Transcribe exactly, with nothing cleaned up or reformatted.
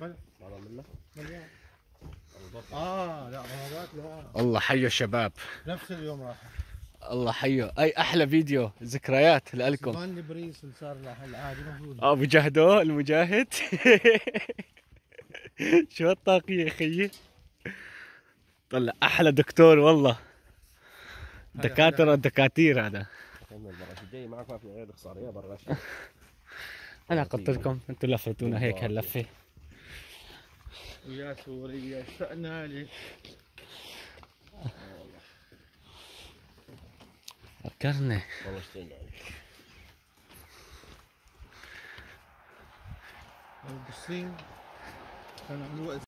بل والله منه مليان. اه لا هذاك لا الله حيو الشباب، نفس اليوم راح. الله حيو. اي احلى فيديو ذكريات لكم. سلمان البريس اللي صار له العادي مفروض. ابو جهدو المجاهد. شو الطاقية يا خيي. طلع احلى دكتور والله. دكاترة دكاتير هذا. كمل البراش الجاي معك ما في غير خسارة يا براش. انا قلت لكم انتم لفتونا هيك هاللفة. ويا سوريا اشتقنا لك. فكرني والله اشتقنا عليك. بالصين كانوا عملوا